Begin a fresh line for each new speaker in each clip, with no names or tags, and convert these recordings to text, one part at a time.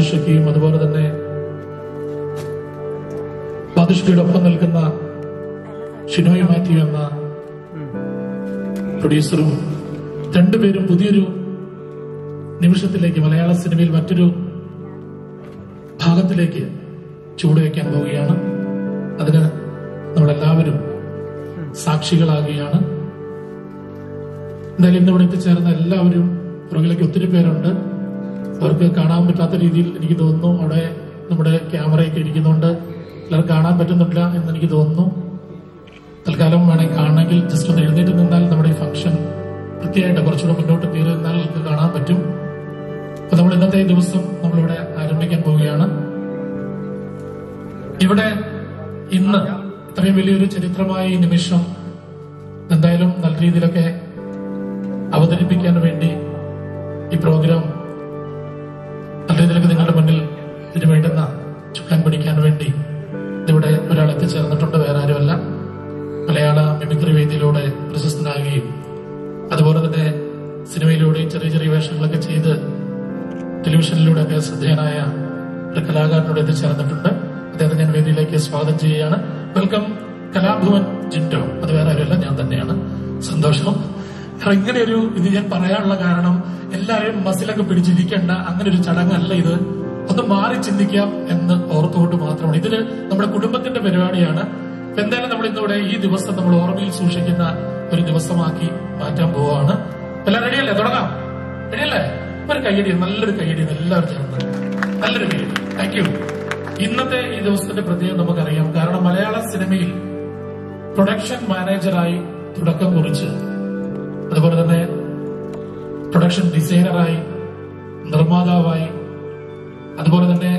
ബാദുഷയ്ക്കും അതുപോലെ തന്നെ ബാദുഷയുടെ ഒപ്പം നിൽക്കുന്ന ഷിനോയ് മാത്യു എന്ന പ്രൊഡ്യൂസറും രണ്ടുപേരും പുതിയൊരു നിമിഷത്തിലേക്ക് മലയാള സിനിമയിൽ മറ്റൊരു ഭാഗത്തിലേക്ക് ചുവടുവയ്ക്കാൻ പോവുകയാണ്. അതിന് നമ്മളെല്ലാവരും സാക്ഷികളാകുകയാണ്. എന്തായാലും ഇന്നിവിടെ എത്തിച്ചേർന്ന എല്ലാവരും പുറകിലേക്ക് ഒത്തിരി പേരുണ്ട്. അവർക്ക് കാണാൻ പറ്റാത്ത രീതിയിൽ എനിക്ക് തോന്നുന്നു. അവിടെ നമ്മുടെ ക്യാമറയൊക്കെ ഇരിക്കുന്നുണ്ട്. എല്ലാവരും കാണാൻ പറ്റുന്നില്ല എന്ന് എനിക്ക് തോന്നുന്നു. തൽക്കാലം വേണമെങ്കിൽ കാണണമെങ്കിൽ ജസ്റ്റ് ഒന്ന് എഴുന്നേറ്റ് നിന്നാൽ നമ്മുടെ ഈ ഫംഗ്ഷൻ കൃത്യമായിട്ട് കുറച്ചുകൂടെ മുന്നോട്ട് കയറി നിന്നാൽ നമുക്ക് കാണാൻ പറ്റും. അപ്പൊ നമ്മൾ ഇന്നത്തെ ദിവസം നമ്മളിവിടെ ആരംഭിക്കാൻ പോവുകയാണ്. ഇവിടെ ഇന്ന് ഇത്രയും വലിയൊരു ചരിത്രമായ ഈ നിമിഷം എന്തായാലും നല്ല രീതിയിലൊക്കെ അവതരിപ്പിക്കാൻ വേണ്ടി ഈ പ്രോഗ്രാം നല്ല രീതിയിലൊക്കെ നിങ്ങളുടെ മുന്നിൽ ഇതിനു വേണ്ടുന്ന ചുക്കാൻ പിടിക്കാൻ വേണ്ടി ഇവിടെ ഒരാൾ എത്തിച്ചേർന്നിട്ടുണ്ട്. വേറെ ആരുമല്ല, മലയാള മിമിക്രി വേദിയിലൂടെ പ്രശസ്തനാകുകയും അതുപോലെ തന്നെ സിനിമയിലൂടെയും ചെറിയ ചെറിയ വേഷങ്ങളൊക്കെ ചെയ്ത് ടെലിവിഷനിലൂടെയൊക്കെ ശ്രദ്ധേയനായ ഒരു കലാകാരനോട് എത്തിച്ചേർന്നിട്ടുണ്ട്. അദ്ദേഹത്തെ ഞാൻ വേദിയിലേക്ക് സ്വാഗതം ചെയ്യുകയാണ്. വെൽക്കം കലാഭവൻ ജിൻഡോ. അത് വേറെ ആരുമല്ല, ഞാൻ തന്നെയാണ്. സന്തോഷം. ഇങ്ങനെ ഒരു ഇത് ഞാൻ പറയാനുള്ള കാരണം എല്ലാവരും മസിലൊക്കെ പിടിച്ചിരിക്കേണ്ട അങ്ങനെ ഒരു ചടങ്ങല്ല ഇത്. ഒന്ന് മാറി ചിന്തിക്കാം എന്ന് ഓർത്തുകൊണ്ട് മാത്രമാണ്. ഇതിന് നമ്മുടെ കുടുംബത്തിന്റെ പരിപാടിയാണ്. എന്തായാലും നമ്മൾ ഇന്നിവിടെ ഈ ദിവസം നമ്മൾ ഓർമ്മയിൽ സൂക്ഷിക്കുന്ന ഒരു ദിവസമാക്കി മാറ്റാൻ പോവുകയാണ്. എല്ലാം റെഡിയല്ലേ? തുടങ്ങാം. റെഡിയല്ലേ? ഒരു കയ്യടി, നല്ലൊരു കയ്യടി എല്ലാവരും ചേർന്ന് നല്ലൊരു കയ്യടി. Thank you. ഇന്നത്തെ ഈ ദിവസത്തിന്റെ പ്രത്യേകത നമുക്കറിയാം. കാരണം മലയാള സിനിമയിൽ പ്രൊഡക്ഷൻ മാനേജറായി തുടക്കം കുറിച്ച് അതുപോലെ തന്നെ പ്രൊഡക്ഷൻ ഡിസൈനറായി, നിർമ്മാതാവായി, അതുപോലെ തന്നെ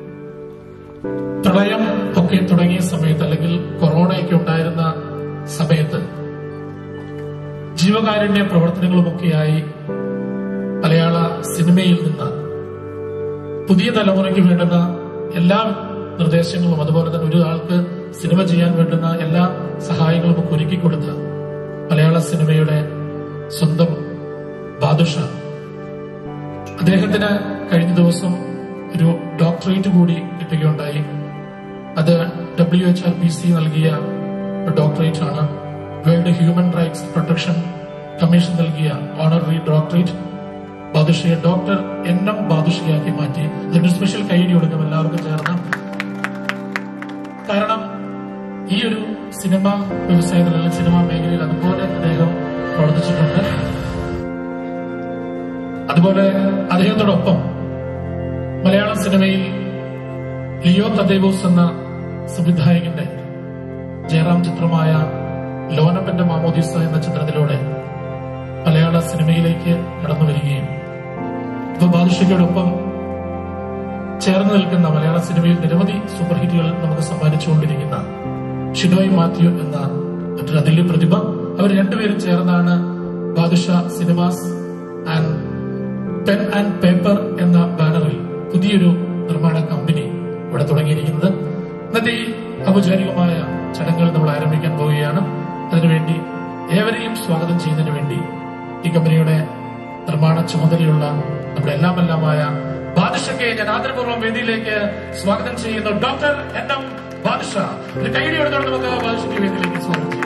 പ്രളയം ഒക്കെ തുടങ്ങിയ സമയത്ത് അല്ലെങ്കിൽ കൊറോണയൊക്കെ ഉണ്ടായിരുന്ന സമയത്ത് ജീവകാരുണ്യ പ്രവർത്തനങ്ങളുമൊക്കെയായി മലയാള സിനിമയിൽ നിന്ന് പുതിയ തലമുറയ്ക്ക് വേണ്ടുന്ന എല്ലാ നിർദ്ദേശങ്ങളും അതുപോലെ തന്നെ ഒരാൾക്ക് സിനിമ ചെയ്യാൻ വേണ്ടുന്ന എല്ലാ സഹായങ്ങളും ഒക്കെ ഒരുക്കിക്കൊടുത്ത മലയാള സിനിമയുടെ സ്വന്തം ബാദുഷ, അദ്ദേഹത്തിന് കഴിഞ്ഞ ദിവസം ഒരു ഡോക്ടറേറ്റ് കൂടി കിട്ടുകയുണ്ടായി. അത് WHRPC നൽകിയ ഡോക്ടറേറ്റ് ആണ്. World human rights protection commission നൽകിയ ഓണററി ഡോക്ടറേറ്റ്. ബാദുഷയെ ഡോക്ടർ NM ബാദുഷയാക്കി മാറ്റി. ഇതിന്റെ സ്പെഷ്യൽ കൈഡി കൊടുക്കും എല്ലാവർക്കും ചേർന്ന്. കാരണം ഈ ഒരു സിനിമ വ്യവസായത്തിൽ അല്ലെങ്കിൽ സിനിമാ മേഖലയിൽ അതുപോലെ അദ്ദേഹം പ്രവർത്തിച്ചിട്ടുണ്ട്. അതുപോലെ അദ്ദേഹത്തോടൊപ്പം മലയാള സിനിമയിൽ ലിയോ തദേവൂസ് എന്ന സംവിധായകന്റെ ജയറാം ചിത്രമായ ലോനപ്പന്റെ മാമോദീസ എന്ന ചിത്രത്തിലൂടെ മലയാള സിനിമയിലേക്ക് കടന്നു വരികയും ഇപ്പൊ ബാദുഷയോടൊപ്പം ചേർന്ന് നിൽക്കുന്ന മലയാള സിനിമയിൽ നിരവധി സൂപ്പർ ഹിറ്റുകൾ നമുക്ക് സമ്മാനിച്ചുകൊണ്ടിരിക്കുന്ന ഷിനോയ് മാത്യു എന്ന മറ്റൊരു അതുല്യ പ്രതിഭ. അവർ രണ്ടുപേരും ചേർന്നാണ് Badusha cinemas and pen and paper എന്ന ബാനറിൽ പുതിയൊരു നിർമ്മാണ കമ്പനി ഇവിടെ തുടങ്ങിയിരിക്കുന്നത്. ഇന്നത്തെ ഈ ഔപചാരികമായ ചടങ്ങുകൾ നമ്മൾ ആരംഭിക്കാൻ പോവുകയാണ്. അതിനുവേണ്ടി ഏവരെയും സ്വാഗതം ചെയ്യുന്നതിന് വേണ്ടി ഈ കമ്പനിയുടെ നിർമ്മാണ ചുമതലയുള്ള നമ്മുടെ എല്ലാമായ ബാദുഷയെ ഞാൻ ആദരപൂർവ്വം വേദിയിലേക്ക് സ്വാഗതം ചെയ്യുന്നു. Doctor NM Badusha. ഒരു കൈയടി കൊടുത്തോണ്ട് നമുക്ക് ബാദുഷയെ വേദിയിലേക്ക് സ്വാഗതം ചെയ്യാം.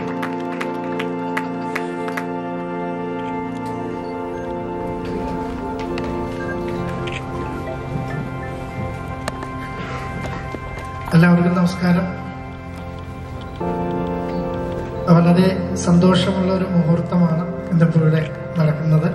എല്ലാവർക്കും നമസ്കാരം. വളരെ സന്തോഷമുള്ള ഒരു മുഹൂർത്തമാണ് ഇന്നിപ്പോൾ ഇവിടെ നടക്കുന്നത്.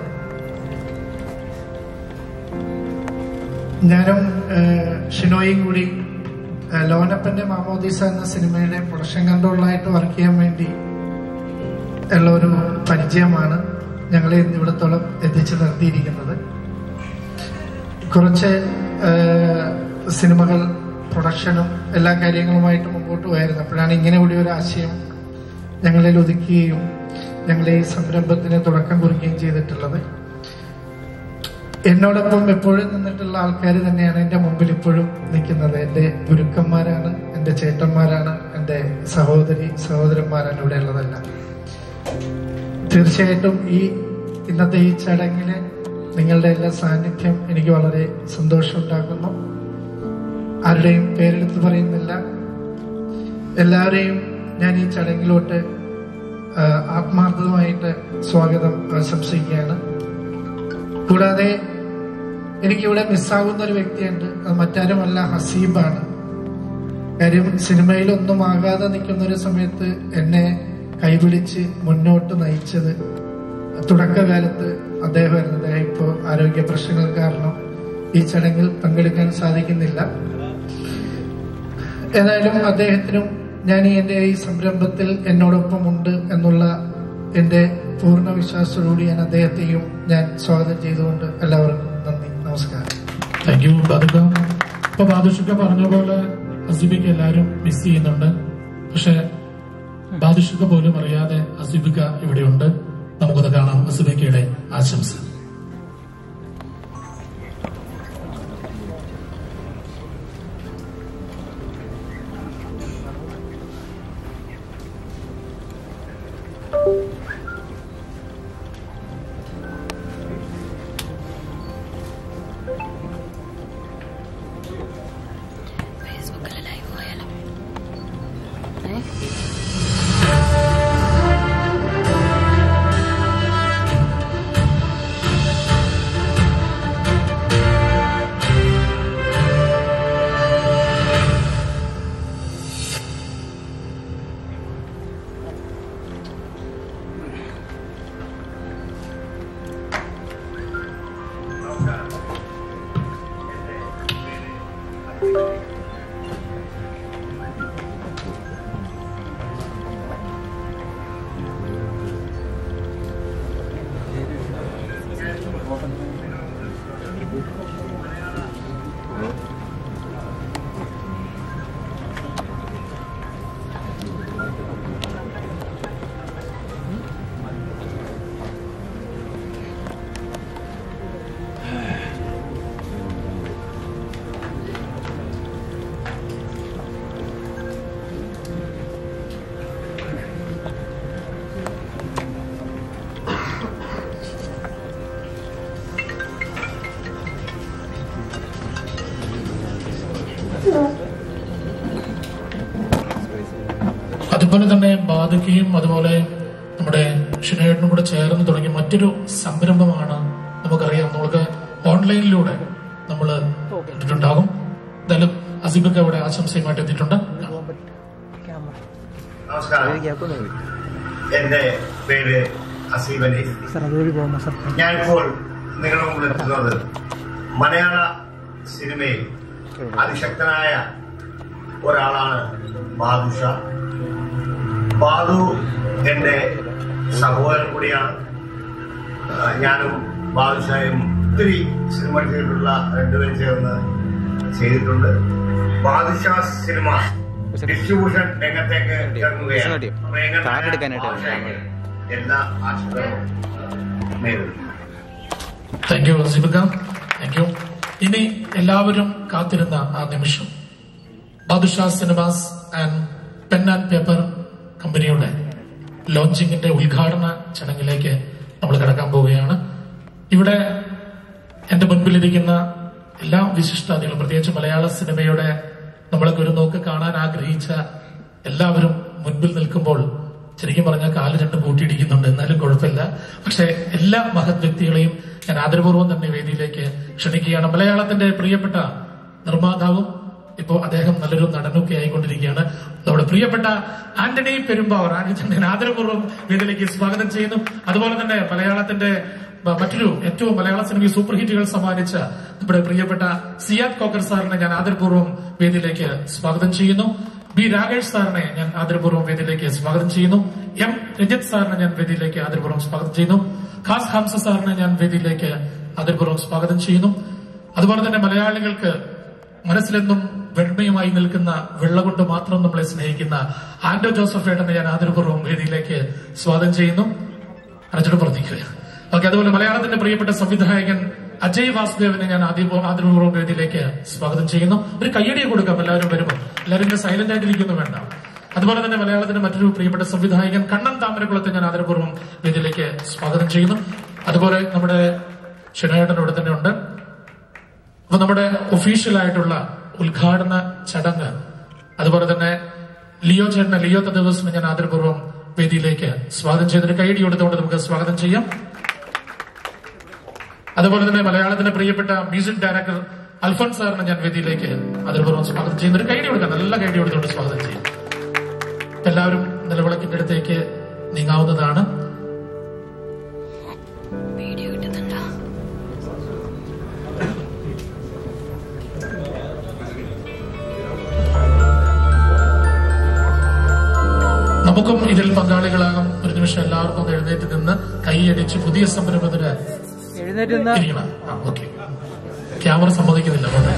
ഞാനും ഷിനോയും കൂടി ലോനപ്പന്റെ മാമോദീസ എന്ന സിനിമയുടെ പ്രൊഡക്ഷൻ കൺട്രോളായിട്ട് വർക്ക് ചെയ്യാൻ വേണ്ടി ഉള്ള ഒരു പരിചയമാണ് ഞങ്ങളെ ഇന്നിവിടത്തോളം എത്തിച്ചു നിർത്തിയിരിക്കുന്നത്. കുറച്ച് സിനിമകൾ പ്രൊഡക്ഷനും എല്ലാ കാര്യങ്ങളുമായിട്ട് മുമ്പോട്ട് പോയായിരുന്നു. അപ്പോഴാണ് ഇങ്ങനെ കൂടി ഒരു ആശയം ഞങ്ങളിൽ ഒതുക്കുകയും ഞങ്ങളെ ഈ സംരംഭത്തിന് തുടക്കം കുറിക്കുകയും ചെയ്തിട്ടുള്ളത്. എന്നോടൊപ്പം എപ്പോഴും നിന്നിട്ടുള്ള ആൾക്കാർ തന്നെയാണ് എൻ്റെ മുമ്പിൽ ഇപ്പോഴും നിൽക്കുന്നത്. എൻ്റെ ഗുരുക്കന്മാരാണ്, എൻ്റെ ചേട്ടന്മാരാണ്, എൻ്റെ സഹോദരന്മാരാണ് ഇവിടെ ഉള്ളതെല്ലാം. തീർച്ചയായിട്ടും ഈ ഇന്നത്തെ ഈ ചടങ്ങിന് നിങ്ങളുടെ എല്ലാ സാന്നിധ്യം എനിക്ക് വളരെ സന്തോഷമുണ്ടാക്കുന്നു. ആരുടെയും പേരെടുത്ത് പറയുന്നില്ല. എല്ലാവരെയും ഞാൻ ഈ ചടങ്ങിലോട്ട് ആത്മാർത്ഥമായിട്ട് സ്വാഗതം ആശംസിക്കുകയാണ്. കൂടാതെ എനിക്കിവിടെ മിസ്സാകുന്ന ഒരു വ്യക്തിയുണ്ട്. അത് മറ്റാരുമല്ല, ഹസീബാണ്. കാര്യം സിനിമയിലൊന്നും ആകാതെ നിൽക്കുന്ന ഒരു സമയത്ത് എന്നെ കൈപിടിച്ച് മുന്നോട്ട് നയിച്ചത് തുടക്കകാലത്ത് അദ്ദേഹമായിരുന്നു. അദ്ദേഹം ഇപ്പോൾ ആരോഗ്യ പ്രശ്നങ്ങൾ കാരണം ഈ ചടങ്ങിൽ പങ്കെടുക്കാൻ സാധിക്കുന്നില്ല. ഏതായാലും അദ്ദേഹത്തിനും ഞാൻ എന്റെ ഈ സംരംഭത്തിൽ എന്നോടൊപ്പം ഉണ്ട് എന്നുള്ള എന്റെ പൂർണ്ണ വിശ്വാസത്തോടുകൂടി ഞാൻ അദ്ദേഹത്തെയും ഞാൻ സ്വാഗതം ചെയ്തുകൊണ്ട് എല്ലാവർക്കും നന്ദി, നമസ്കാരം.
Thank you Badusha. ഇപ്പൊ ബാദുഷ പറഞ്ഞ പോലെ ഹസീബയ്ക്ക് എല്ലാവരും മിസ് ചെയ്യുന്നുണ്ട്. പക്ഷെ ബാദുഷ പോലും അറിയാതെ ഹസീബിക്ക ഇവിടെയുണ്ട്. നമുക്കത് കാണാം. ഹസീബയ്ക്കയുടെ ആശംസ. അതുപോലെ തന്നെ ബാധുക്കയും അതുപോലെ നമ്മുടെ ഷിനോയേട്ടനും കൂടെ ചേർന്ന് തുടങ്ങിയ മറ്റൊരു സംരംഭമാണ്. നമുക്കറിയാം, നമുക്ക് ഓൺലൈനിലൂടെ നമ്മൾ ഇട്ടിട്ടുണ്ടാകും. എന്തായാലും അസീബൊക്കെ അവിടെ ആശംസയുമായിട്ട് എത്തിയിട്ടുണ്ട്.
നമസ്കാരം, എന്റെ പേര് അസീബ് അലി. ഞാനിപ്പോൾ നിങ്ങളുടെ മുമ്പിൽ എത്തുന്നത് മലയാള സിനിമയിൽ അതിശക്തനായ ഒരാളാണ് ബാദുഷ. ബാദു എന്റെ സഹോദരൻ കൂടിയാണ്. ഞാനും ബാദുഷായും ഒത്തിരി സിനിമ ചെയ്തിട്ടുള്ള രണ്ടുപേരും ചേർന്ന് ചെയ്തിട്ടുണ്ട്. ബാദുഷ സിനിമ ഡിസ്ട്രിബ്യൂഷൻ രംഗത്തേക്ക് ഇറങ്ങുകയാണ്. എല്ലാ ആശംസകളും നേരിടുന്നു.
Thank you Sibika, thank you. ഇനി എല്ലാവരും കാത്തിരുന്ന ആ നിമിഷം, Badusha cinemas and pen and paper കമ്പനിയുടെ ലോഞ്ചിങ്ങിന്റെ ഉദ്ഘാടന ചടങ്ങിലേക്ക് നമ്മൾ കടക്കാൻ പോവുകയാണ്. ഇവിടെ എന്റെ മുൻപിലിരിക്കുന്ന എല്ലാ വിശിഷ്ടാതികളും, പ്രത്യേകിച്ച് മലയാള സിനിമയുടെ നമ്മളൊക്കെ ഒരു നോക്ക് കാണാൻ ആഗ്രഹിച്ച എല്ലാവരും മുൻപിൽ നിൽക്കുമ്പോൾ ശരിക്കും പറഞ്ഞാൽ കാല് രണ്ടും കൂട്ടിയിടിക്കുന്നുണ്ട്. എന്നാലും കുഴപ്പമില്ല. പക്ഷെ എല്ലാ മഹത് വ്യക്തികളെയും ഞാൻ ആദരപൂർവ്വം തന്നെ വേദിയിലേക്ക് ക്ഷണിക്കുകയാണ്. മലയാളത്തിന്റെ പ്രിയപ്പെട്ട നിർമ്മാതാവും ഇപ്പോ അദ്ദേഹം നല്ലൊരു നടനൊക്കെ ആയിക്കൊണ്ടിരിക്കുകയാണ് നമ്മുടെ പ്രിയപ്പെട്ട ആന്റണി പെരുമ്പാവൂർ. ഞാൻ ആദരപൂർവ്വം വേദിയിലേക്ക് സ്വാഗതം ചെയ്യുന്നു. അതുപോലെ തന്നെ മലയാളത്തിന്റെ മറ്റൊരു ഏറ്റവും മലയാള സിനിമയിൽ സൂപ്പർ ഹിറ്റുകൾ സമ്മാനിച്ച നമ്മുടെ പ്രിയപ്പെട്ട സിയാദ് കോക്കർ സാറിനെ ഞാൻ ആദരപൂർവ്വം വേദിയിലേക്ക് സ്വാഗതം ചെയ്യുന്നു. ബി രാകേഷ് സാറിനെ ഞാൻ ആദരപൂർവ്വം വേദിയിലേക്ക് സ്വാഗതം ചെയ്യുന്നു. എം രഞ്ജിത്ത് സാറിനെ ഞാൻ വേദിയിലേക്ക് ആദരപൂർവ്വം സ്വാഗതം ചെയ്യുന്നു. ഖാസ് ഹംസ സാറിനെ ഞാൻ വേദിയിലേക്ക് ആദരപൂർവ്വം സ്വാഗതം ചെയ്യുന്നു. അതുപോലെ തന്നെ മലയാളികൾക്ക് മനസ്സിലെന്നും വെണ്മയുമായി നിൽക്കുന്ന വെള്ള കൊണ്ട് മാത്രം നമ്മളെ സ്നേഹിക്കുന്ന ആന്റോ ജോസഫ് ഏട്ടനെ ഞാൻ ആദരപൂർവ്വം വേദിയിലേക്ക് സ്വാഗതം ചെയ്യുന്നു. അർജുന പ്രവർത്തിക്കുക. ഓക്കെ. അതുപോലെ മലയാളത്തിന്റെ പ്രിയപ്പെട്ട സംവിധായകൻ അജയ് വാസുദേവനെ ഞാൻ ആദരപൂർവ്വം വേദിയിലേക്ക് സ്വാഗതം ചെയ്യുന്നു. ഒരു കയ്യടിയെ കൊടുക്കാം എല്ലാവരും വരുമ്പോൾ. എല്ലാവരും ഇങ്ങനെ സൈലന്റ് ആയിട്ടിരിക്കുന്നു വേണ്ട. അതുപോലെ തന്നെ മലയാളത്തിന്റെ മറ്റൊരു പ്രിയപ്പെട്ട സംവിധായകൻ കണ്ണൻ താമരക്കുളത്തെ ഞാൻ ആദരപൂർവ്വം വേദിയിലേക്ക് സ്വാഗതം ചെയ്യുന്നു. അതുപോലെ നമ്മുടെ ഷിനോയേട്ടൻ ഇവിടെ തന്നെ ഉണ്ട്. അപ്പൊ നമ്മുടെ ഒഫീഷ്യലായിട്ടുള്ള ഉദ്ഘാടന ചടങ്ങ്, അതുപോലെ തന്നെ ലിയോ ചേട്ടനെ, ലിയോ തദേവസിനെ ഞാൻ ആദരപൂർവ്വം വേദിയിലേക്ക് സ്വാഗതം ചെയ്തൊരു കൈയടി കൊടുത്തുകൊണ്ട് നമുക്ക് സ്വാഗതം ചെയ്യാം. അതുപോലെ തന്നെ മലയാളത്തിന്റെ പ്രിയപ്പെട്ട മ്യൂസിക് ഡയറക്ടർ അൽഫോൻസ് സാറിനെ ഞാൻ വേദിയിലേക്ക് ആദരപൂർവ്വം സ്വാഗതം ചെയ്യുന്ന ഒരു കൈയടി കൊടുക്കാം, നല്ല കൈയടി കൊടുത്തുകൊണ്ട് സ്വാഗതം ചെയ്യും. എല്ലാവരും നിലവിളക്കിന്റെ അടുത്തേക്ക് നീങ്ങാവുന്നതാണ്. നമുക്കും ഇതിൽ പങ്കാളികളാകും. ഒരു നിമിഷം എല്ലാവർക്കും എഴുന്നേറ്റ് നിന്ന് കൈയടിച്ച് പുതിയ സംരംഭത്തിന് ഇരിക്കണം. ഓക്കെ, ക്യാമറ സമ്മതിക്കുന്നില്ല. അതെ,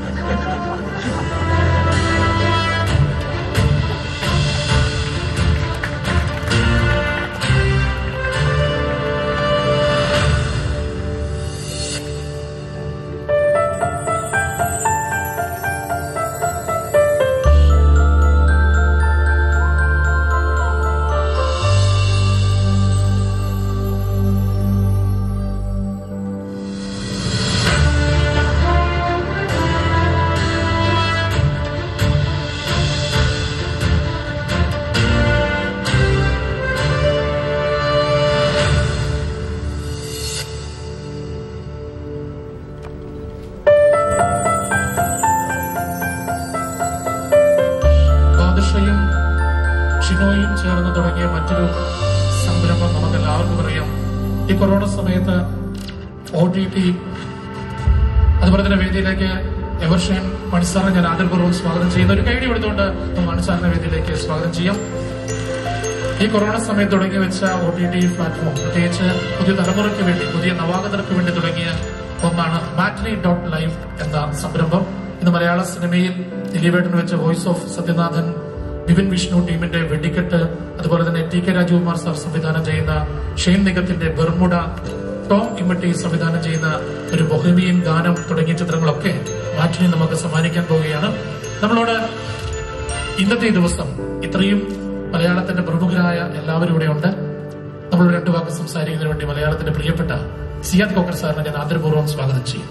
ഷിനോയും ചേർന്ന് തുടങ്ങിയ മറ്റൊരു സംരംഭം നമുക്ക് എല്ലാവർക്കും അറിയാം. ഈ കൊറോണ സമയത്ത് OTT, അതുപോലെ തന്നെ വേദിയിലേക്ക് എവർഷൈൻ മണിസാറിനെ ഞാൻ ആദരപൂർവ്വം സ്വാഗതം ചെയ്യുന്ന ഒരു കൈയടി കൊടുത്തുകൊണ്ട് മണിസാറിന്റെ വേദിയിലേക്ക് സ്വാഗതം ചെയ്യാം. ഈ കൊറോണ സമയത്ത് തുടങ്ങി വെച്ച OTT പ്ലാറ്റ്ഫോം, പ്രത്യേകിച്ച് പുതിയ തലമുറയ്ക്ക് വേണ്ടി, പുതിയ നവാഗതർക്ക് വേണ്ടി തുടങ്ങിയ ഒന്നാണ് Matri.live എന്ന സംരംഭം. ഇന്ന് മലയാള സിനിമയിൽ ദിലീപേട്ടന് വെച്ച വോയിസ് ഓഫ് സത്യനാഥൻ, വിപിൻ വിഷ്ണു ടീമിന്റെ വെടിക്കെട്ട്, അതുപോലെ തന്നെ TK രാജകുമാർ സാർ സംവിധാനം ചെയ്യുന്ന ഷെയ്ൻ നിഗത്തിന്റെ ബെർമുഡ, ടോം ഇമ്മട്ടി സംവിധാനം ചെയ്യുന്ന ഒരു ബൊഹേമിയൻ ഗാനം തുടങ്ങിയ ചിത്രങ്ങളൊക്കെ മാറ്റിനി നമുക്ക് സമ്മാനിക്കാൻ പോവുകയാണ്. നമ്മളോട് ഇന്നത്തെ ദിവസം ഇത്രയും മലയാളത്തിന്റെ പ്രമുഖരായ എല്ലാവരും ഇവിടെ ഉണ്ട്. നമ്മളോട് രണ്ടു വാക്ക് സംസാരിക്കുന്നതിന് വേണ്ടി മലയാളത്തിന്റെ പ്രിയപ്പെട്ട സിയാദ് കോക്കർ സാറിനെ ഞാൻ ആദരപൂർവ്വം സ്വാഗതം ചെയ്യും.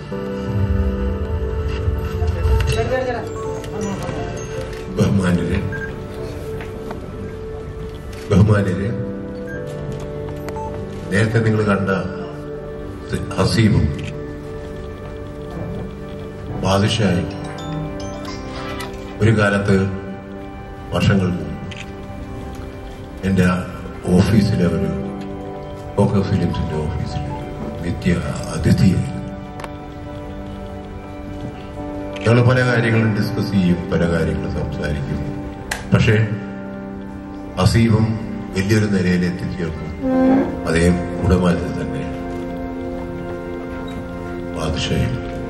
ബഹുമാന്യരെ, നേരത്തെ നിങ്ങൾ കണ്ട ഹസീബും ബാദുഷായും ഒരു കാലത്ത് വർഷങ്ങൾക്ക് മുമ്പ് എന്റെ ഓഫീസിലെ ഒരു കോക്കർ ഫിലിംസിന്റെ ഓഫീസിൽ നിത്യ അതിഥിയായിരുന്നു. ഞങ്ങൾ പല കാര്യങ്ങളും ഡിസ്കസ് ചെയ്യും, പല കാര്യങ്ങളും സംസാരിക്കും. പക്ഷേ ഹസീബും വലിയൊരു നിലയിൽ എത്തിച്ചേർന്നു. അദ്ദേഹം കുടമാലിൽ തന്നെ ബാദുഷായും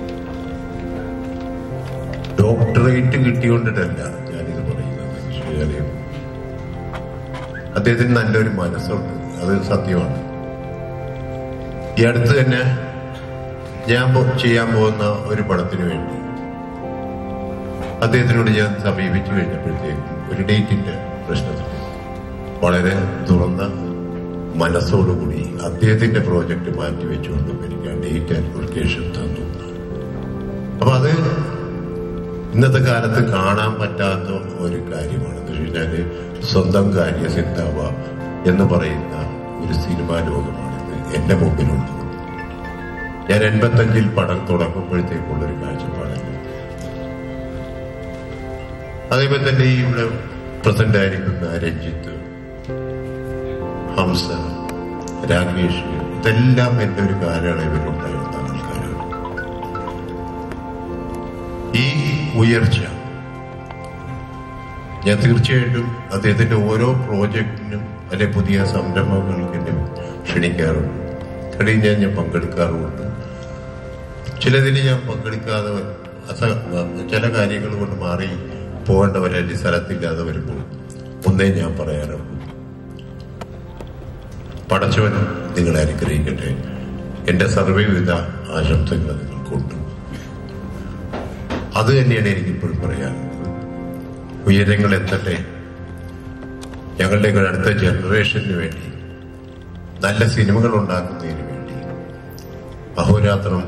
ഡോക്ടറേറ്റ് കിട്ടിക്കൊണ്ടിട്ടല്ല ഞാനിത് പറയുന്നത്. അദ്ദേഹത്തിന് നല്ലൊരു മനസ്സുണ്ട്, അത് സത്യമാണ്. ഈ അടുത്ത് തന്നെ ഞാൻ ചെയ്യാൻ പോകുന്ന ഒരു പടത്തിന് വേണ്ടി അദ്ദേഹത്തിനോട് ഞാൻ സമീപിച്ചു കഴിഞ്ഞപ്പോഴത്തേക്കും ഒരു ഡേറ്റിന്റെ പ്രശ്നത്തിൽ വളരെ തുറന്ന മനസ്സോടുകൂടി അദ്ദേഹത്തിന്റെ പ്രോജക്റ്റ് മാറ്റിവെച്ചുകൊണ്ടും എനിക്ക് ആ ഡേറ്റ് ആൻഡ് ലൊക്കേഷൻ തന്നു. അപ്പൊ അത് ഇന്നത്തെ കാലത്ത് കാണാൻ പറ്റാത്ത ഒരു കാര്യമാണ്. എന്ന് വെച്ചാല് സ്വന്തം കാര്യസിദ്ധാവ എന്ന് പറയുന്ന ഒരു സിനിമാ ലോകമാണിത് എന്റെ മുമ്പിലുള്ളത്. ഞാൻ 85 പടം തുടങ്ങുമ്പോഴത്തേക്കുള്ളൊരു കാഴ്ചപ്പാടല്ല. അതേപോലെ തന്നെ ഇവിടെ പ്രസന്റ് ആയിരിക്കുന്ന രഞ്ജിത്ത്, ഹംസ, രാകേഷ്, ഇതെല്ലാം എന്റെ ഒരു കാലയളവിലുണ്ടായിരുന്ന ആൾക്കാരാണ്. ഈ ഉയർച്ച ഞാൻ തീർച്ചയായിട്ടും അദ്ദേഹത്തിന്റെ ഓരോ പ്രോജക്റ്റിനും അല്ലെ പുതിയ സംരംഭങ്ങൾക്ക് എന്നെ ക്ഷണിക്കാറുണ്ട്. കഴിഞ്ഞ ഞാൻ പങ്കെടുക്കാറുമുണ്ട്. ചിലതിൽ ഞാൻ പങ്കെടുക്കാതെ ചില കാര്യങ്ങൾ കൊണ്ട് മാറി പോകേണ്ടവരല്ലേ സ്ഥലത്തില്ലാതെ വരുമ്പോൾ ഒന്നേ ഞാൻ പറയാറുള്ളൂ, പടച്ചവൻ നിങ്ങളെ അനുഗ്രഹിക്കട്ടെ. എന്റെ സർവ്വവിധ ആശംസകൾ നിങ്ങൾക്കുണ്ട്. അത് തന്നെയാണ് എനിക്കിപ്പോഴും പറയാനുള്ളത്. ഉയരങ്ങൾ എത്തട്ടെ. ഞങ്ങളുടെ അടുത്ത ജനറേഷന് വേണ്ടി, നല്ല സിനിമകൾ ഉണ്ടാക്കുന്നതിന് വേണ്ടി അഹോരാത്രം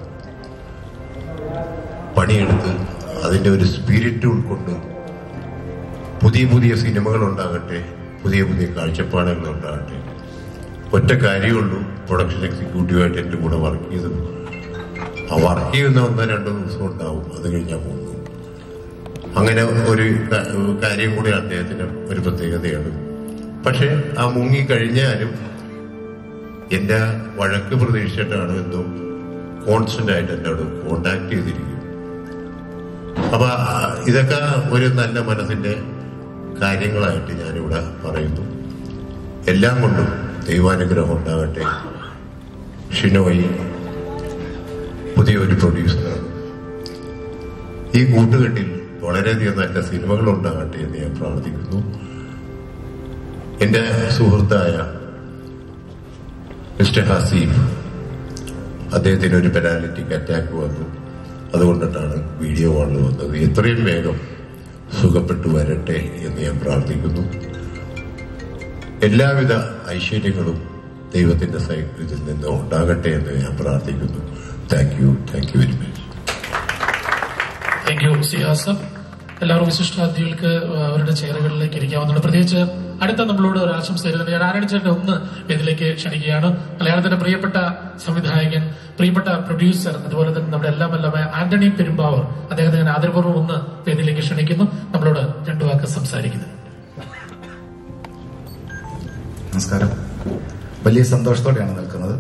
പണിയെടുത്ത് അതിൻ്റെ ഒരു സ്പിരിറ്റ് ഉൾക്കൊണ്ട് പുതിയ പുതിയ സിനിമകൾ ഉണ്ടാകട്ടെ, പുതിയ പുതിയ കാഴ്ചപ്പാടുകൾ ഉണ്ടാകട്ടെ. ഒറ്റ കാര്യമുള്ളൂ, പ്രൊഡക്ഷൻ എക്സിക്യൂട്ടീവായിട്ട് എൻ്റെ കൂടെ വർക്ക് ചെയ്തു. ആ വർക്ക് ചെയ്യുന്ന 1-2 ദിവസം ഉണ്ടാവും, അത് കഴിഞ്ഞാൽ പോകുന്നു. അങ്ങനെ ഒരു കാര്യം കൂടി അദ്ദേഹത്തിന് ഒരു പ്രത്യേകതയാണ്. പക്ഷെ ആ മുങ്ങിക്കഴിഞ്ഞാലും എൻ്റെ വഴക്ക് പ്രതീക്ഷിച്ചിട്ടാണ് എന്തോ കോൺസ്റ്റന്റ് ആയിട്ട് എന്നോട് കോണ്ടാക്ട് ചെയ്തിരിക്കും. അപ്പൊ ഇതൊക്കെ ഒരു നല്ല മനസ്സിന്റെ കാര്യങ്ങളായിട്ട് ഞാനിവിടെ പറയുന്നു. എല്ലാം കൊണ്ടും ദൈവാനുഗ്രഹം ഉണ്ടാകട്ടെ. ഷിനോയി പുതിയൊരു പ്രൊഡ്യൂസർ, ഈ കൂട്ടുകെട്ടിൽ വളരെയധികം നല്ല സിനിമകൾ ഉണ്ടാകട്ടെ എന്ന് ഞാൻ പ്രാർത്ഥിക്കുന്നു. എന്റെ സുഹൃത്തായ മിസ്റ്റർ ഹസീഫ്, അദ്ദേഹത്തിന് ഒരു പാരാലിറ്റിക് അറ്റാക്ക് വന്നു. അതുകൊണ്ടിട്ടാണ് വീഡിയോ കോളിൽ വന്നത്. എത്രയും വേഗം സുഖപ്പെട്ടു വരട്ടെ എന്ന് ഞാൻ പ്രാർത്ഥിക്കുന്നു. എല്ലാവിധ ഐശ്വര്യങ്ങളും ദൈവത്തിന്റെ സൈക്കിളിൽ നിന്ന് ഉണ്ടാകട്ടെ എന്ന് ഞാൻ പ്രാർത്ഥിക്കുന്നു. Thank you very much.
Thank you Siyas. എല്ലാവരും വിശിഷ്ടാതിഥികൾക്ക് അവരുടെ ചെയറുകളിലേക്ക് ഇരിക്കാവുന്നതാണ്. പ്രത്യേകിച്ച് അടുത്ത നമ്മളോട് ഒരു ആശംസ തരുന്നത് ഞാൻ ആരാണിച്ചേട്ടനെ ഒന്ന് വേദിയിലേക്ക് ക്ഷണിക്കുകയാണ്. മലയാളത്തിന്റെ പ്രിയപ്പെട്ട സംവിധായകൻ, പ്രിയപ്പെട്ട പ്രൊഡ്യൂസർ, അതുപോലെ തന്നെ നമ്മുടെ എല്ലാമായ ആന്റണി പെരുമ്പാവൂർ, അദ്ദേഹത്തെ ഞാൻ ആദരപൂർവ്വം ഒന്ന് വേദിയിലേക്ക് ക്ഷണിക്കുന്നു. നമ്മളോട് 2 വാക്ക് സംസാരിക്കുന്നത്.
നമസ്കാരം. വലിയ സന്തോഷത്തോടെയാണ് നിൽക്കുന്നത്.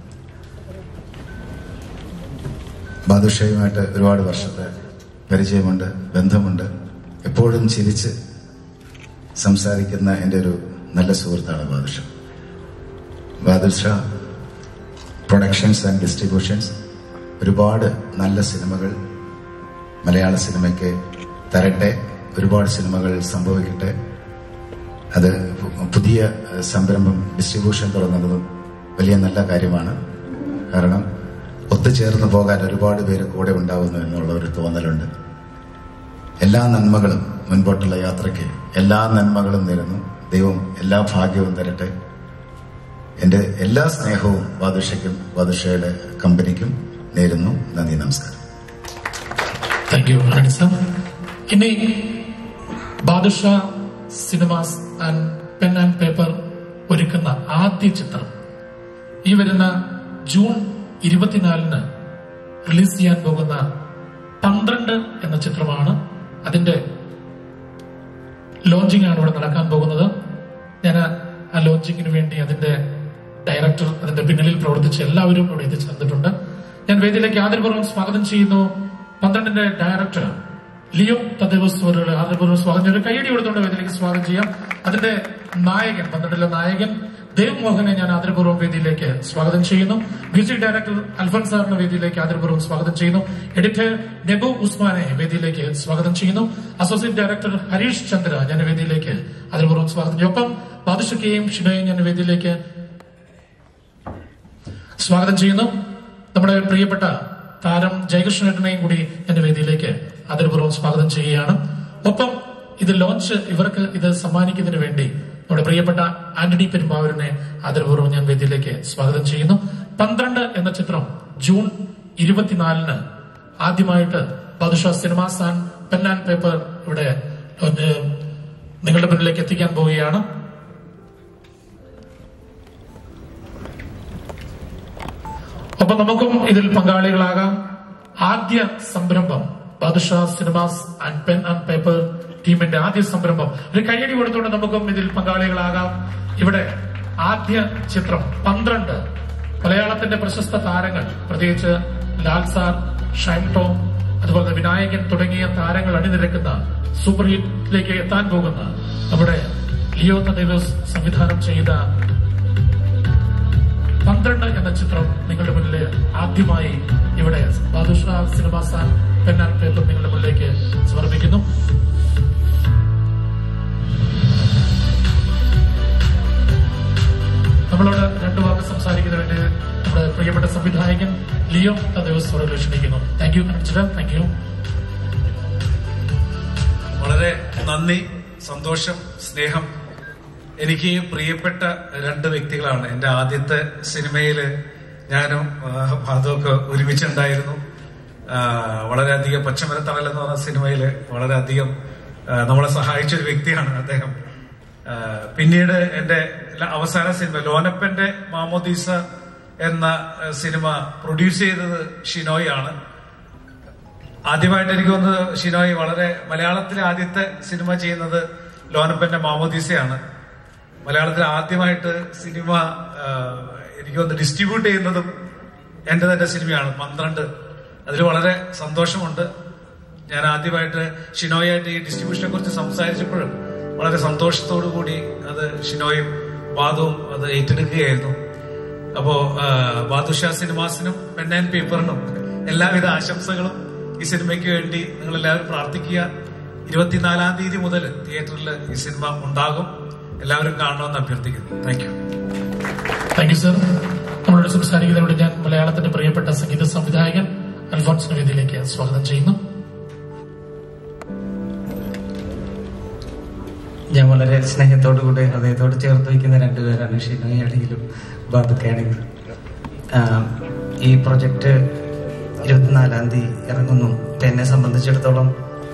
ബാദുഷയുമായിട്ട് ഒരുപാട് വർഷത്തെ പരിചയമുണ്ട്, ബന്ധമുണ്ട്. എപ്പോഴും ചിരിച്ച് സംസാരിക്കുന്ന എൻ്റെ ഒരു നല്ല സുഹൃത്താണ് Badusha. Badusha productions and distributions ഒരുപാട് നല്ല സിനിമകൾ മലയാള സിനിമയ്ക്ക് തരട്ടെ, ഒരുപാട് സിനിമകൾ സംഭവിക്കട്ടെ. അത് പുതിയ സംരംഭം ഡിസ്ട്രിബ്യൂഷൻ തുടങ്ങുന്നതും വലിയ നല്ല കാര്യമാണ്. കാരണം ഒത്തുചേർന്ന് പോകാൻ ഒരുപാട് പേര് കൂടെ ഉണ്ടാവുന്നു എന്നുള്ള ഒരു തോന്നലുണ്ട്. എല്ലാ നന്മകളും, മുൻപോട്ടുള്ള യാത്രയ്ക്ക് എല്ലാ നന്മകളും നേരുന്നു. ദൈവം എല്ലാ ഭാഗ്യവും തരട്ടെ. എൻ്റെ എല്ലാ സ്നേഹവും ബാദുഷയ്ക്കും ബാദുഷയുടെ കമ്പനിക്കും നേരുന്നു. നന്ദി, നമസ്കാരം.
Thank you honey sir. ഇനി Badusha cinemas and pen and paper ഒരുക്കുന്ന ആദ്യ ചിത്രം ഈ വരുന്ന ജൂൺ 24 റിലീസ് ചെയ്യാൻ പോകുന്ന 12 എന്ന ചിത്രമാണ്. അതിന്റെ ലോഞ്ചിങ് ആണ് ഇവിടെ നടക്കാൻ പോകുന്നത്. ഞാൻ ആ ലോഞ്ചിങ്ങിന് വേണ്ടി അതിന്റെ ഡയറക്ടർ, അതിന്റെ പിന്നിൽ പ്രവർത്തിച്ച എല്ലാവരും ഇവിടെ എത്തിച്ചേർന്നിട്ടുണ്ട്. ഞാൻ വേദിയിലേക്ക് ആദരപൂർവ്വം സ്വാഗതം ചെയ്യുന്നു 12ന്റെ ഡയറക്ടർ ലിയോ തദേവസ് അവരുടെ ആദരപൂർവ്വം സ്വാഗതം. ഒരു കൈയടി കൊടുത്തുകൊണ്ട് വേദിയിലേക്ക് സ്വാഗതം ചെയ്യാം. അതിന്റെ നായകൻ, 12ലെ നായകൻ ദേവ് മോഹനെ ഞാൻ ആദരപൂർവ്വം വേദിയിലേക്ക് സ്വാഗതം ചെയ്യുന്നു. മ്യൂസിക് ഡയറക്ടർ അൽഫൻ സാറിനെ വേദിയിലേക്ക് ആദരപൂർവ്വം സ്വാഗതം ചെയ്യുന്നു. എഡിറ്റർ നെബു ഉസ്മാനെ വേദിയിലേക്ക് സ്വാഗതം ചെയ്യുന്നു. അസോസിയേറ്റ് ഡയറക്ടർ ഹരീഷ് ചന്ദ്ര ഞാൻ വേദിയിലേക്ക് ആദരപൂർവ്വം സ്വാഗതം ചെയ്യും. ഒപ്പം ബാദുഷയെയും ഷിനോയെയും ഞാൻ വേദിയിലേക്ക് സ്വാഗതം ചെയ്യുന്നു. നമ്മുടെ പ്രിയപ്പെട്ട താരം ജയകൃഷ്ണേട്ടനെയും കൂടി എന്റെ വേദിയിലേക്ക് ആദരപൂർവ്വം സ്വാഗതം ചെയ്യുകയാണ്. ഒപ്പം ഇത് ലോഞ്ച്, ഇവർക്ക് ഇത് സമ്മാനിക്കുന്നതിന് വേണ്ടി നമ്മുടെ പ്രിയപ്പെട്ട ആന്റണി പെരുമ്പാവൂരിനെ ആദരപൂർവ്വം ഞാൻ വേദിയിലേക്ക് സ്വാഗതം ചെയ്യുന്നു. 12 എന്ന ചിത്രം ജൂൺ 24 ആദ്യമായിട്ട് Badusha cinemas and pen and paper ഇവിടെ നിങ്ങളുടെ മുന്നിലേക്ക് എത്തിക്കാൻ പോവുകയാണ്. ഒപ്പം നമുക്കും ഇതിൽ പങ്കാളികളാകാം. ആദ്യ സംരംഭം Badusha cinemas and pen and paper ടീമിന്റെ ആദ്യ സംരംഭം. ഒരു കയ്യടി കൊടുത്തുകൊണ്ട് നമുക്കും ഇതിൽ പങ്കാളികളാകാം. ഇവിടെ ആദ്യ ചിത്രം 12 മലയാളത്തിന്റെ പ്രശസ്ത താരങ്ങൾ, പ്രത്യേകിച്ച് ലാൽ സാർ, ഷൈൻ ടോം, അതുപോലെ വിനായകൻ തുടങ്ങിയ താരങ്ങൾ അണിനിരക്കുന്ന സൂപ്പർ ഹിറ്റിലേക്ക് എത്താൻ പോകുന്ന നമ്മുടെ ലിയോ തദേവസ് സംവിധാനം ചെയ്ത 12 എന്ന ചിത്രം നിങ്ങളുടെ മുന്നിൽ ആദ്യമായി ഇവിടെ Badusha cinemas and pen and paper നിങ്ങളുടെ മുന്നിലേക്ക് സമർപ്പിക്കുന്നു. നമ്മളോട് 2 വാക്ക് സംസാരിക്കുന്നതിന് നമ്മുടെ പ്രിയപ്പെട്ട സംവിധായകൻ ലിയോ തദേവസ് ക്ഷണിക്കുന്നു. Thank you connector. Thank you.
വളരെ നന്ദി, സന്തോഷം, സ്നേഹം. എനിക്ക് പ്രിയപ്പെട്ട 2 വ്യക്തികളാണ്. എന്റെ ആദ്യത്തെ സിനിമയില് ഞാനും അതുമൊക്കെ ഒരുമിച്ചുണ്ടായിരുന്നു. വളരെയധികം പച്ചമരത്തണൽ എന്ന് പറഞ്ഞ സിനിമയിൽ വളരെയധികം നമ്മളെ സഹായിച്ച ഒരു വ്യക്തിയാണ് അദ്ദേഹം. പിന്നീട് എന്റെ അവസാന സിനിമ ലോനപ്പന്റെ മാമോദീസ എന്ന സിനിമ പ്രൊഡ്യൂസ് ചെയ്തത് ഷിനോയ് ആണ്. ആദ്യമായിട്ട് എനിക്ക് തോന്നുന്നത് ഷിനോയ് വളരെ മലയാളത്തിലെ ആദ്യത്തെ സിനിമ ചെയ്യുന്നത് ലോനപ്പന്റെ മാമോദീസയാണ്. മലയാളത്തിൽ ആദ്യമായിട്ട് സിനിമ എനിക്ക് തോന്നുന്നു ഡിസ്ട്രിബ്യൂട്ട് ചെയ്യുന്നതും എന്റെ തന്നെ സിനിമയാണ് 12. അതിൽ വളരെ സന്തോഷമുണ്ട്. ഞാൻ ആദ്യമായിട്ട് ഷിനോയായിട്ട് ഈ ഡിസ്ട്രിബ്യൂഷനെ കുറിച്ച് സംസാരിച്ചപ്പോഴും വളരെ സന്തോഷത്തോടു കൂടി അത് ഷിനോയും ബാദുവും അത് ഏറ്റെടുക്കുകയായിരുന്നു. അപ്പോ ബാദുഷാ സിനിമാസിനും പെൻ ആൻഡ് പേപ്പറിനും എല്ലാവിധ ആശംസകളും. ഈ സിനിമയ്ക്ക് വേണ്ടി നിങ്ങൾ എല്ലാവരും പ്രാർത്ഥിക്കുക. 24-ാം തീയതി മുതൽ തിയേറ്ററിൽ ഈ സിനിമ ഉണ്ടാകും. എല്ലാവരും കാണണമെന്ന് അഭ്യർത്ഥിക്കുന്നു. Thank you.
Thank you sir. നമ്മളോട് സംസാരിക്കുന്നതോടെ ഞാൻ മലയാളത്തിന്റെ പ്രിയപ്പെട്ട സംഗീത സംവിധായകൻ അൽഫോൺസ് വേദിയിലേക്ക് സ്വാഗതം ചെയ്യുന്നു.
ഞാൻ വളരെ സ്നേഹത്തോടുകൂടി ഹൃദയത്തോട് ചേർത്ത് വയ്ക്കുന്ന രണ്ടുപേരാണ്, ഷിനോയാണെങ്കിലും ബാബുക്കയാണെങ്കിലും. ഈ പ്രൊജക്ട് 24-ാം തീയതി ഇറങ്ങുന്നു. എന്നെ സംബന്ധിച്ചിടത്തോളം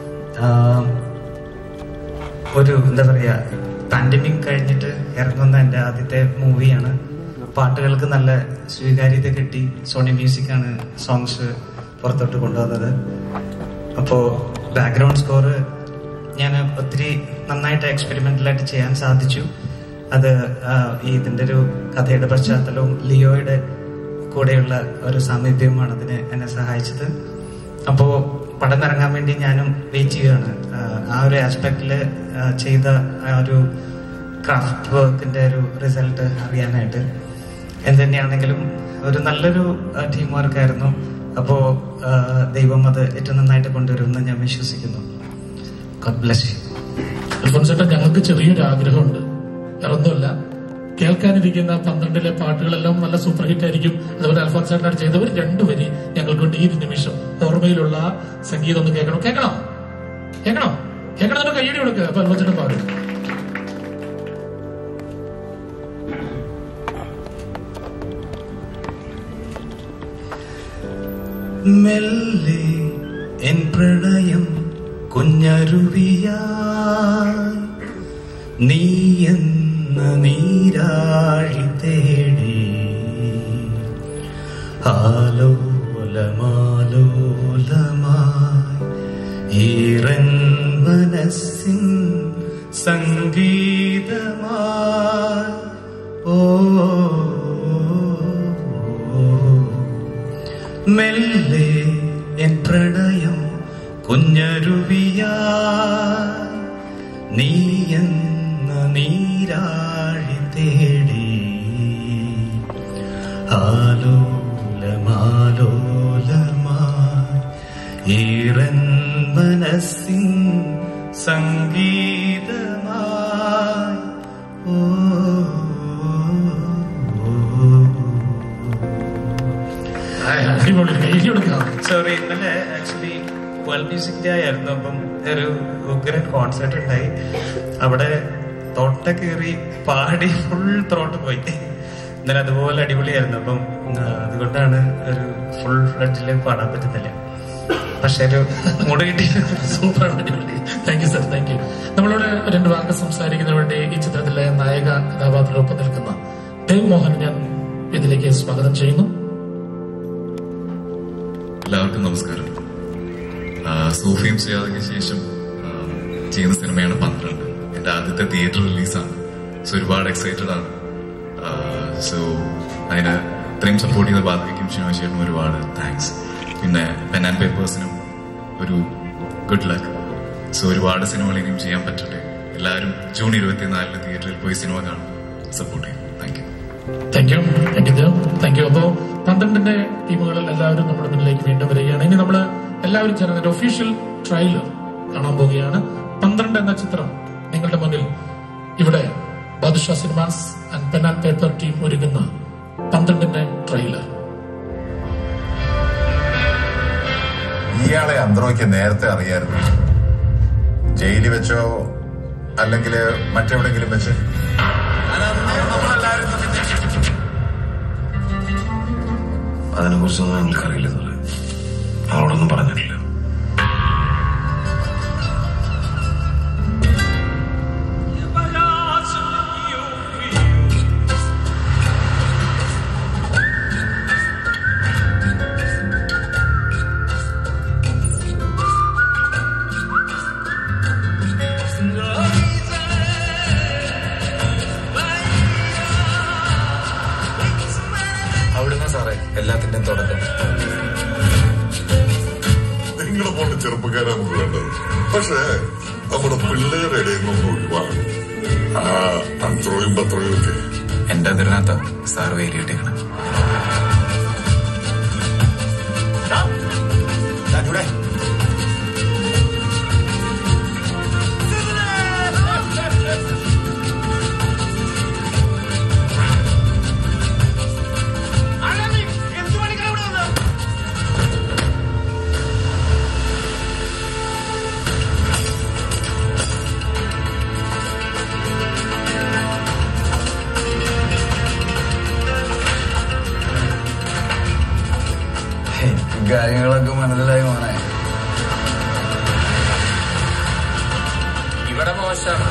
ഒരു എന്താ പറയാ, പാൻഡമിക് കഴിഞ്ഞിട്ട് ഇറങ്ങുന്ന എൻ്റെ ആദ്യത്തെ മൂവിയാണ്. പാട്ടുകൾക്ക് നല്ല സ്വീകാര്യത കിട്ടി. സോണി മ്യൂസിക്കാണ് സോങ്സ് പുറത്തോട്ട് കൊണ്ടുവന്നത്. അപ്പോൾ ബാക്ക്ഗ്രൗണ്ട് സ്കോറ് ഞാൻ ഒത്തിരി നന്നായിട്ട് എക്സ്പെരിമെന്റലായിട്ട് ചെയ്യാൻ സാധിച്ചു. അത് ഇതിന്റെ ഒരു കഥയുടെ പശ്ചാത്തലവും ലിയോയുടെ കൂടെയുള്ള ഒരു സാമീപ്യവുമാണ് അതിന് എന്നെ സഹായിച്ചത്. അപ്പോൾ പടം ഇറങ്ങാൻ വേണ്ടി ഞാനും വെയിറ്റ് ചെയ്യുകയാണ്. ആ ഒരു ആസ്പെക്റ്റില് ചെയ്ത ആ ഒരു ക്രാഫ്റ്റ് വർക്കിന്റെ ഒരു റിസൾട്ട് അറിയാനായിട്ട്. എന്തുതന്നെയാണെങ്കിലും ഒരു നല്ലൊരു ടീം വർക്കായിരുന്നു. അപ്പോൾ ദൈവം അത് ഏറ്റവും നന്നായിട്ട് കൊണ്ടുവരുമെന്ന് ഞാൻ വിശ്വസിക്കുന്നു. God bless you.
അൽഫോൺസ് ചേട്ടാ, ഞങ്ങൾക്ക് ചെറിയൊരു ആഗ്രഹമുണ്ട്. വേറൊന്നുമല്ല, കേൾക്കാനിരിക്കുന്ന 12-ലെ പാട്ടുകളെല്ലാം നല്ല സൂപ്പർ ഹിറ്റ് ആയിരിക്കും. അതുപോലെ അൽഫോൺസ് ചേട്ടനായിട്ട് ചെയ്തവർ 2 വരി ഞങ്ങൾക്ക് വേണ്ടി ഈ നിമിഷം ഓർമ്മയിലുള്ള സംഗീതം ഒന്ന് കേൾക്കണം. കേൾക്കണം കേൾക്കണം കേൾക്കണം കയ്യടി കൊടുക്കുക. അപ്പൊ അൽഫോൺസ് ചേട്ടൻ പാടും.
മെല്ലെ എൻ പ്രണയം കുഞ്ഞരുവിയായി നീ എന്ന നീരാഴി തേടി ആലോലമാലോലമായി ഈറൻ മനസ്സിൻ സംഗീതമായി ഓ മെല്ലെ എൻ പ്രണയം കുഞ്ഞരുവിയായി നീ എന്ന നീരാഴി തേടി ആലോലമാലോലമായി ഈറൻ മനസ്സിൻ സംഗീതമായി ഓ സോറി, ഇന്നലെ ആക്ച്വലി വേൾഡ് മ്യൂസിക് ഡേ ആയിരുന്നു. അപ്പം ഒരു ഉഗ്രൻ കോൺസേർട്ട് ഉണ്ടായി. അവിടെ തോട്ട കയറി പാടി ഫുൾ ത്രോട്ട് പോയി. ഇന്നലെ അതുപോലെ അടിപൊളിയായിരുന്നു. അപ്പം അതുകൊണ്ടാണ് ഒരു ഫുൾ ഫ്ലഡ്ജില് പാടാൻ പറ്റുന്നില്ല. പക്ഷെ ഒരു മൂട് കിട്ടി.
സൂപ്പർ, അടിപൊളി. Thank you sir, thank you. നമ്മളോട് 2 വാക്ക് സംസാരിക്കുന്നതിന് വേണ്ടി ഈ ചിത്രത്തിലെ നായക കഥാപാത്രമൊപ്പം നിൽക്കുന്ന ദേവ് മോഹൻ ഞാൻ ഇതിലേക്ക് സ്വാഗതം ചെയ്യുന്നു.
എല്ലാവർക്കും നമസ്കാരം. സൂഫിയും ചെയ്യാതിന് ശേഷം ചെയ്യുന്ന സിനിമയാണ് 12. എന്റെ ആദ്യത്തെ തിയേറ്റർ റിലീസാണ്. സോ ഒരുപാട് എക്സൈറ്റഡ് ആണ്. സോ അതിന് ഇത്രയും സപ്പോർട്ട് ചെയ്ത ബാധിക്കും ഷിനോയ് ചേട്ടനും ഒരുപാട് താങ്ക്സ്. പിന്നെ പെൻ ആൻഡ് പേപ്പേഴ്സിനും ഒരു ഗുഡ് ലക്ക്. സോ ഒരുപാട് സിനിമകൾ ഇനിയും ചെയ്യാൻ പറ്റട്ടെ. എല്ലാവരും ജൂൺ 24 തിയേറ്ററിൽ പോയി സിനിമ കാണും, സപ്പോർട്ട് ചെയ്യും. Thank you.
Thank you, thank you, thank you. അപ്പോ 12-ന്റെ ടീമുകളിൽ എല്ലാവരും നമ്മുടെ മുന്നിലേക്ക് വീണ്ടും വരികയാണ്. ഇനി നമ്മൾ എല്ലാവരും ചേർന്നതിന്റെ ഒഫീഷ്യൽ ട്രെയിലർ കാണാൻ പോവുകയാണ്. 12 എന്ന ചിത്രം നിങ്ങളുടെ മുന്നിൽ ഇവിടെ Badusha cinemas and pen and paper team ഒരുങ്ങുന്ന 12-ന്റെ ട്രെയിലർ.
ഇയാളെ അന്ത്രോയ്ക്ക് നേരത്തെ അറിയായിരുന്നു. ജയിലിൽ വെച്ചോ അല്ലെങ്കിൽ മറ്റെവിടെങ്കിലും വെച്ച്?
അതിനെക്കുറിച്ചൊന്നും ഞങ്ങൾക്കറിയില്ലെന്ന് പറയാം. അവളോടൊന്നും പറഞ്ഞിട്ടില്ല.
അവിടുന്ന് സാറേ എല്ലാത്തിന്റെയും തുടക്കം.
നിങ്ങളെ പോലെ ചെറുപ്പക്കാരാണ് നമുക്ക് വേണ്ടത്. പക്ഷേ നമ്മുടെ പിള്ളേരുടെ ഇടയിൽ നിന്നൊന്നും ഒഴിവാണ്. അത്രയും പത്രയും ഒക്കെ
എന്റെ അതിനകത്ത് സാർ വേരിയിട്ടേക്കണം.
കാര്യങ്ങളൊക്കെ മനസ്സിലായി മോനെ.
ഇവിടെ മോശമാണ്.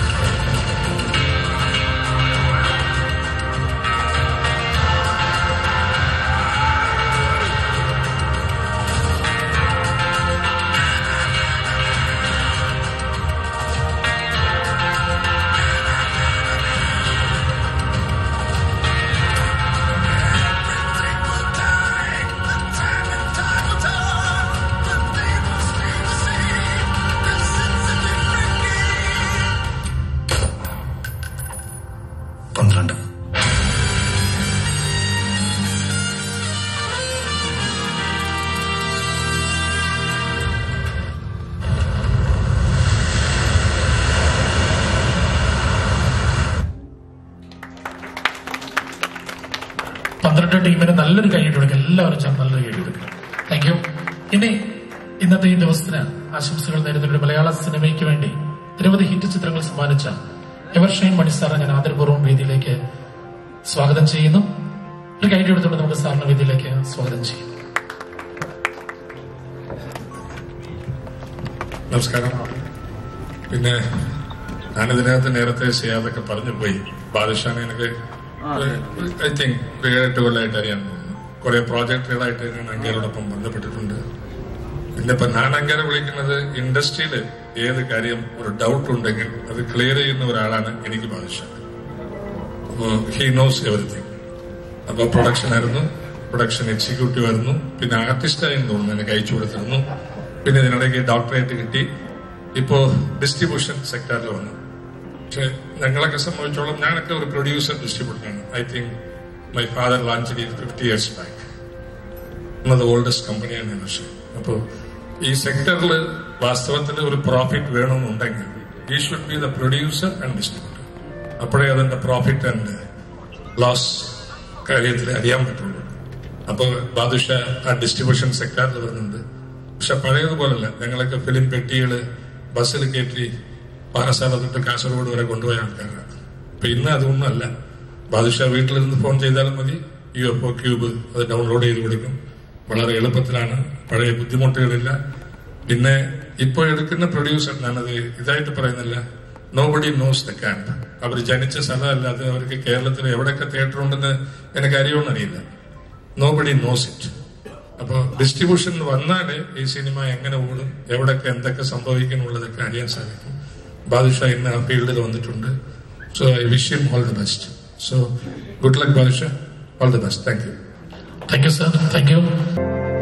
ടീമിന് നല്ലൊരു കൈയ്യടി കൊടുക്കുക. എല്ലാവരും ചേർന്ന് നല്ലൊരു കൈയ്യടി കൊടുക്കുക. Thank you. ഇനി ഇന്നത്തെ ഈ ദിവസത്തിന് ആശംസകൾ നേരുന്നവരുടെ മലയാള സിനിമയ്ക്ക് വേണ്ടി നിരവധി ഹിറ്റ് ചിത്രങ്ങൾ സമ്മാനിച്ച എവർഷൈൻ മണിസാറിനെ ഞാൻ ആദരപൂർവ്വം വേദിയിലേക്ക് സ്വാഗതം ചെയ്യുന്നു. ഒരു കൈയ്യടി എടുത്തുകൊണ്ട് നമുക്ക് സാറിന് വേദിയിലേക്ക് സ്വാഗതം ചെയ്യും.
നമസ്കാരം. പിന്നെ ഞാനിതിനകത്ത് നേരത്തെ ചെയ്യാതൊക്കെ പറഞ്ഞു പോയി. ബാദുഷാനെ എനിക്ക് ഐ തിങ്ക് 7-8 കൊല്ലമായിട്ട് അറിയാൻ തോന്നുന്നു. കുറെ പ്രോജക്റ്റുകളായിട്ട് ഞാൻ അങ്ങേരോടൊപ്പം ബന്ധപ്പെട്ടിട്ടുണ്ട്. പിന്നെ ഇപ്പൊ ഞാൻ അങ്ങേരെ വിളിക്കുന്നത് ഇൻഡസ്ട്രിയിൽ ഏത് കാര്യം ഒരു ഡൗട്ട് ഉണ്ടെങ്കിൽ അത് ക്ലിയർ ചെയ്യുന്ന ഒരാളാണ് എനിക്ക് ബാദുഷാ. അപ്പോൾ ഹി നോസ് എവറിത്തിങ്. അപ്പൊ പ്രൊഡക്ഷൻ ആയിരുന്നു, പ്രൊഡക്ഷൻ എക്സിക്യൂട്ടീവ് ആയിരുന്നു, പിന്നെ ആർട്ടിസ്റ്റായെന്ന് തോന്നുന്നു എനിക്ക് അയച്ചു കൊടുത്തിരുന്നു. പിന്നെ ഇതിനിടയ്ക്ക് ഡോക്ടറേറ്റ് കിട്ടി. ഇപ്പോ ഡിസ്ട്രിബ്യൂഷൻ സെക്ടറിൽ വന്നു. പക്ഷെ ഞങ്ങളൊക്കെ സംബന്ധിച്ചോളം ഞാനൊക്കെ ഒരു പ്രൊഡ്യൂസർ ഡിസ്ട്രിബ്യൂട്ടറാണ്. I think my father launched it 50 years back. One of the oldest കമ്പനിയാണ് ഇൻഡസ്ട്രി. അപ്പോൾ ഈ സെക്ടറിൽ വാസ്തവത്തിൽ ഒരു പ്രോഫിറ്റ് വേണമെന്നുണ്ടെങ്കിൽ ഈ should be the producer and distributor. അപ്പോഴേ അതിന്റെ പ്രോഫിറ്റ് ആൻഡ് ലോസ് കാര്യത്തിൽ അറിയാൻ പറ്റുള്ളൂ. അപ്പോൾ ബാദുഷ ആ ഡിസ്ട്രിബ്യൂഷൻ സെക്ടറിൽ വരുന്നുണ്ട്. പക്ഷെ പഴയതുപോലല്ല. ഞങ്ങളൊക്കെ ഫിലിം പെട്ടികള് ബസ്സിൽ കയറ്റി പാറശാല തൊട്ട് കാസർഗോഡ് വരെ കൊണ്ടുപോയ ആൾക്കാരാണ്. അപ്പൊ ഇന്ന് അതൊന്നും അല്ല. ബാദുഷ വീട്ടിലിരുന്ന് ഫോൺ ചെയ്താലും മതി, UFO ക്യൂബ് അത് ഡൗൺലോഡ് ചെയ്ത് കൊടുക്കും. വളരെ എളുപ്പത്തിലാണ്, പഴയ ബുദ്ധിമുട്ടുകളില്ല. പിന്നെ ഇപ്പൊ എടുക്കുന്ന പ്രൊഡ്യൂസർ, ഞാനത് ഇതായിട്ട് പറയുന്നില്ല, നോബഡി നോസ് ദ ക്യാമ്പ്. അവർ ജനിച്ച സ്ഥലമല്ലാതെ അവർക്ക് കേരളത്തിൽ എവിടെയൊക്കെ തിയേറ്റർ ഉണ്ടെന്ന് എനിക്ക് അറിയുമെന്നറിയില്ല. Nobody knows it. അപ്പോൾ ഡിസ്ട്രിബ്യൂഷൻ വന്നാലേ ഈ സിനിമ എങ്ങനെ ഓടും, എവിടെയൊക്കെ എന്തൊക്കെ സംഭവിക്കുന്നുള്ളതൊക്കെ അറിയാൻ സാധിക്കും. ബാദുഷ ഇന്ന് ആ ഫീൽഡിൽ വന്നിട്ടുണ്ട്. So I wish him all the best. So good luck Badusha, all the best. Thank you.
Thank you sir. Thank U.